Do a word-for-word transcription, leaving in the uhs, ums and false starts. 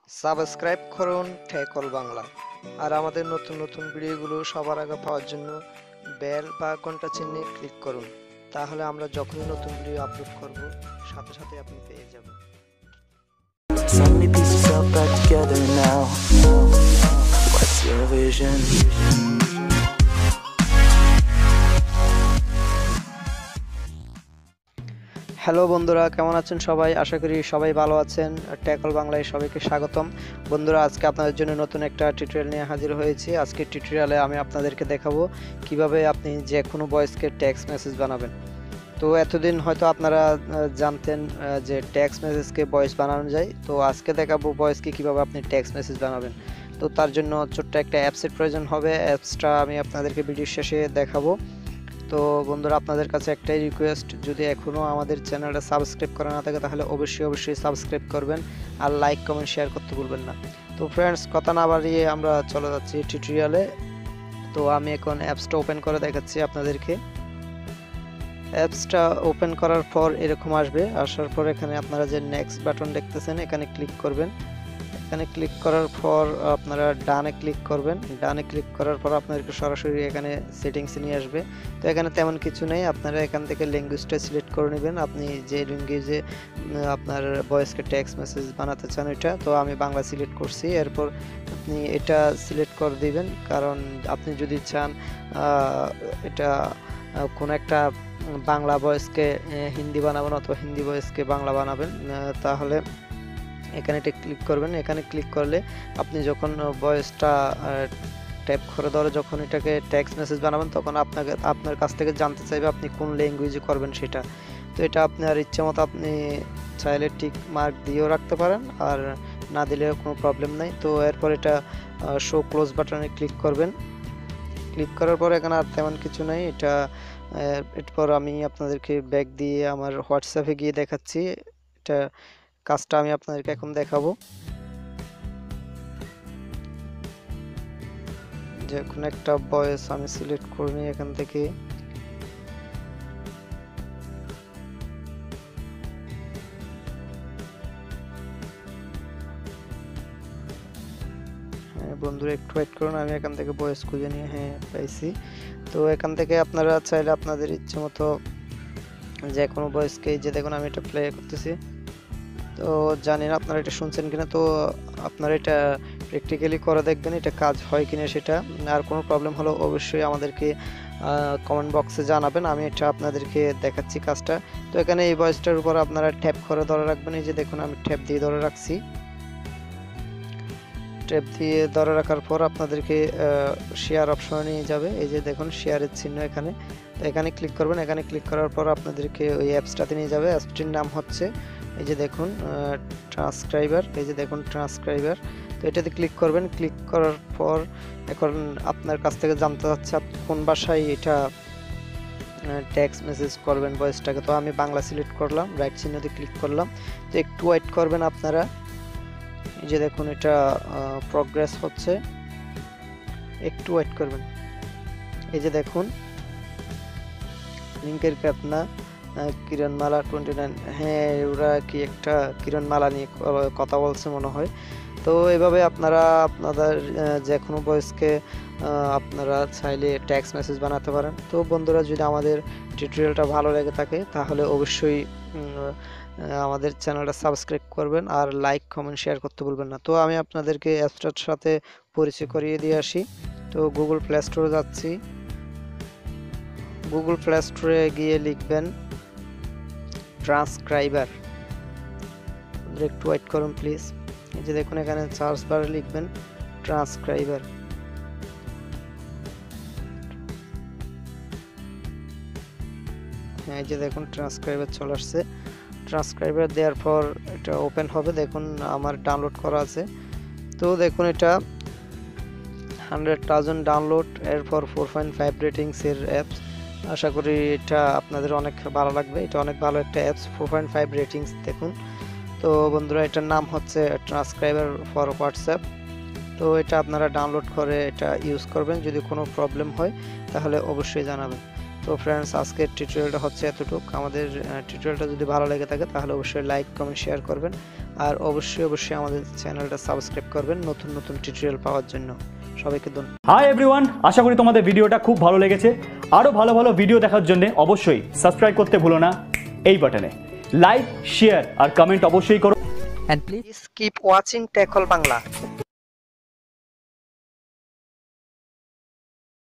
Subscribe করুন ঠেকল বাংলা। আর আমাদের নতুন নতুন ভিডিওগুলো সবার আগে পাওয়ার জন্য বেল বা ঘন্টা চিহ্নে ক্লিক করুন। তাহলে আমরা যখনই নতুন ভিডিও আপলোড করব সাথে সাথে আপনি পেয়ে যাবেন। So many pieces held back together now. What's your vision? Hello বন্ধুরা, কেমন আছেন সবাই? আশা করি সবাই ভালো আছেন। ট্যাকল বাংলায় সবাইকে স্বাগতম। বন্ধুরা, আজকে আপনাদের জন্য নতুন একটা টিউটোরিয়াল নিয়ে হাজির হয়েছি। আজকে টিউটোরিয়ালে আমি আপনাদেরকে দেখাবো কিভাবে আপনি যে কোনো ভয়েসকে টেক্সট মেসেজ বানাবেন। তো এতদিন হয়তো আপনারা জানতেন যে টেক্সট মেসেজকে ভয়েস বানানো যায়। তো আজকে দেখাবো ভয়েসকে কিভাবে আপনি টেক্সট মেসেজ বানাবেন। তো তার জন্য ছোট্ট একটা অ্যাপসের প্রয়োজন হবে। অ্যাপসটা আমি আপনাদেরকে ভিডিও শেষে দেখাবো। তো বন্ধুরা, আপনাদের কাছে একটাই রিকোয়েস্ট, যদি এখনও আমাদের চ্যানেলটা সাবস্ক্রাইব করা না থাকে তাহলে অবশ্যই অবশ্যই সাবস্ক্রাইব করবেন আর লাইক কমেন্ট শেয়ার করতে ভুলবেন না। তো ফ্রেন্ডস, কথা না বাড়িয়ে আমরা চলে যাচ্ছি টিউটোরিয়ালে। তো আমি এখন অ্যাপসটা ওপেন করে দেখাচ্ছি আপনাদেরকে। অ্যাপসটা ওপেন করার পর এরকম আসবে। আসার পর এখানে আপনারা যে নেক্সট বাটন দেখতেছেন এখানে ক্লিক করবেন। এখানে ক্লিক করার পর আপনারা ডানে ক্লিক করবেন। ডানে ক্লিক করার পর আপনাদেরকে সরাসরি এখানে সেটিংসে নিয়ে আসবে। তো এখানে তেমন কিছু নেই, আপনারা এখান থেকে ল্যাঙ্গুয়েজটা সিলেক্ট করে নেবেন। আপনি যে ল্যাঙ্গুয়েজে আপনার ভয়েসকে টেক্সট মেসেজ বানাতে চান এটা। তো আমি বাংলা সিলেক্ট করছি। এরপর আপনি এটা সিলেক্ট করে দিবেন, কারণ আপনি যদি চান এটা কোনো একটা বাংলা ভয়েসকে হিন্দি বানাবেন অথবা হিন্দি ভয়েসকে বাংলা বানাবেন, তাহলে এখানে এটা ক্লিক করবেন। এখানে ক্লিক করলে আপনি যখন ভয়েসটা টাইপ করে ধরে যখন এটাকে টেক্সট মেসেজ বানাবেন তখন আপনাকে আপনার কাছ থেকে জানতে চাইবে আপনি কোন ল্যাঙ্গুয়েজে করবেন সেটা। তো এটা আপনার ইচ্ছে মতো আপনি চাইলে টিক মার্ক দিয়েও রাখতে পারেন, আর না দিলেও কোনো প্রবলেম নাই। তো এরপর এটা শো ক্লোজ বাটনে ক্লিক করবেন। ক্লিক করার পর এখানে আর তেমন কিছু নাই। এটা এরপর আমি আপনাদেরকে ব্যাক দিয়ে আমার হোয়াটসঅ্যাপে গিয়ে দেখাচ্ছি। এটা কাজটা আমি আপনাদেরকে এখন দেখাবো। যে কোনো একটা ভয়েস আমি সিলেক্ট করে নিই এখান থেকে। হ্যাঁ বন্ধুরা, একটু ওয়েট করুন, আমি এখান থেকে ভয়েস খুঁজে নিয়ে হ্যাঁ পাইছি। তো এখান থেকে আপনারা চাইলে আপনাদের ইচ্ছে মতো যে কোনো ভয়েসকে, যে দেখুন আমি এটা প্লে করতেছি। তো জানি না আপনারা এটা শুনছেন কিনা, তো আপনারা এটা প্র্যাকটিক্যালি করে দেখবেন এটা কাজ হয় কিনা সেটা। আর কোনো প্রবলেম হলে অবশ্যই আমাদেরকে কমেন্ট বক্সে জানাবেন, আমি এটা আপনাদেরকে দেখাচ্ছি কাজটা। তো এখানে এই ভয়েসটার উপর আপনারা ট্যাপ করে ধরে রাখবেন। এই যে দেখুন আমি ট্যাপ দিয়ে ধরে রাখছি। ট্যাপ দিয়ে ধরে রাখার পর আপনাদেরকে শেয়ার অপশনে নিয়ে যাবে। এই যে দেখুন শেয়ারের চিহ্ন এখানে। তো এখানে ক্লিক করবেন। এখানে ক্লিক করার পর আপনাদেরকে ওই অ্যাপসটাতে নিয়ে যাবে। অ্যাপসটির নাম হচ্ছে এই যে দেখুন ট্রান্সক্রাইবার। এই যে দেখুন ট্রান্সক্রাইবার। তো এটাতে ক্লিক করবেন। ক্লিক করার পর এখন আপনার কাছ থেকে জানতে চাচ্ছে আপনি কোন ভাষায় এটা টেক্সট মেসেজ করবেন ভয়েসটাকে। তো আমি বাংলা সিলেক্ট করলাম, রাইট চিহ্নতে ক্লিক করলাম। তো একটু ওয়েট করবেন আপনারা। এই যে দেখুন এটা প্রগ্রেস হচ্ছে, একটু ওয়েট করবেন। এই যে দেখুন লিঙ্কের প্যাপনা কিরণমালা টোয়েন্টি নাইন, হ্যাঁ ওরা কি একটা কিরণমালা নিয়ে কথা বলছে মনে হয়। তো এভাবে আপনারা আপনাদের যে কোনো ভয়েসকে আপনারা চাইলে টেক্সট মেসেজ বানাতে পারেন। তো বন্ধুরা, যদি আমাদের টিউটোরিয়ালটা ভালো লেগে থাকে তাহলে অবশ্যই আমাদের চ্যানেলটা সাবস্ক্রাইব করবেন আর লাইক কমেন্ট শেয়ার করতে ভুলবেন না। তো আমি আপনাদেরকে অ্যাপসটার সাথে পরিচয় করিয়ে দিয়ে আসি। তো গুগল প্লে স্টোরে যাচ্ছি। গুগল প্লে স্টোরে গিয়ে লিখবেন ট্রান্সক্রাইবার। একটু ওয়েট করুন প্লিজ। এই যে দেখুন এখানে সার্চ বারে লিখবেন ট্রান্সক্রাইবার। হ্যাঁ, এই যে দেখুন ট্রান্সক্রাইবার চলে আসছে। ট্রান্সক্রাইবার দেওয়ার পর এটা ওপেন হবে। দেখুন আমার ডাউনলোড করা আছে। তো দেখুন এটা হান্ড্রেড থাউজেন্ড ডাউনলোড, এরপর ফোর পয়েন্ট ফাইভ রেটিংসের অ্যাপস। আশা করি এটা আপনাদের অনেক ভালো লাগবে। এটা অনেক ভালো একটা apps, four point five ratings দেখুন। তো বন্ধুরা, এটার নাম হচ্ছে ট্রান্সক্রাইবার ফর হোয়াটসঅ্যাপ। তো এটা আপনারা ডাউনলোড করে এটা ইউজ করবেন। যদি কোনো প্রবলেম হয় তাহলে অবশ্যই জানাবেন। তো ফ্রেন্ডস, আজকের টিউটোরিয়ালটা হচ্ছে এতটুকু। আমাদের টিউটোরিয়ালটা যদি ভালো লেগে থাকে তাহলে অবশ্যই লাইক কমেন্ট শেয়ার করবেন, আর অবশ্যই অবশ্যই আমাদের চ্যানেলটা সাবস্ক্রাইব করবেন নতুন নতুন টিউটোরিয়াল পাওয়ার জন্য। সবাইকে ধন্যবাদ। হাই এভরিওয়ান, আশা করি তোমাদের ভিডিওটা খুব ভালো লেগেছে। আরও ভালো ভালো ভিডিও দেখার জন্য অবশ্যই সাবস্ক্রাইব করতে ভুলো না এই বাটনে। লাইক শেয়ার আর কমেন্ট অবশ্যই করো। And please keep watching Tech All Bangla.